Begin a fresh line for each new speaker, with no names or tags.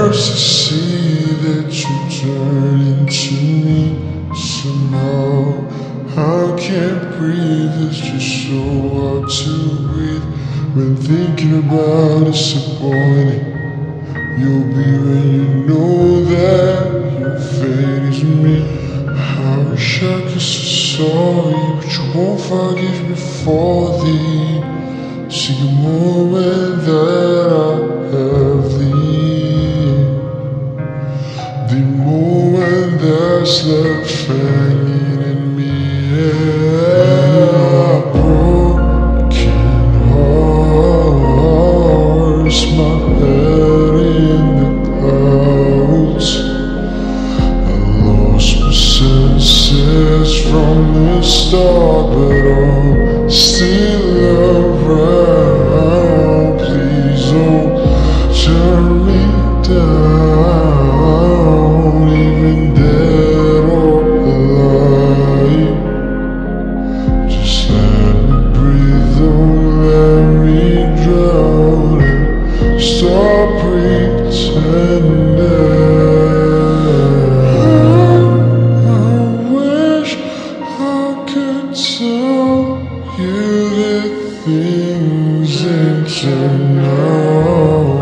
hurts to see that you turn into me somehow. I can't breathe, it's just so hard to breathe. When thinking about disappointing you'll be when you know that your fate is me. I wish I could say sorry, but you won't forgive me for the single moment that I have thee. The moment that's left hanging in me, yeah. Broken hearts, my head in the clouds. I lost my senses from the start, but I'm still around. Please don't turn me down, even dead or alive. Just let me breathe, don't let me drown, and stop pretending. I wish I could tell you the things that you know.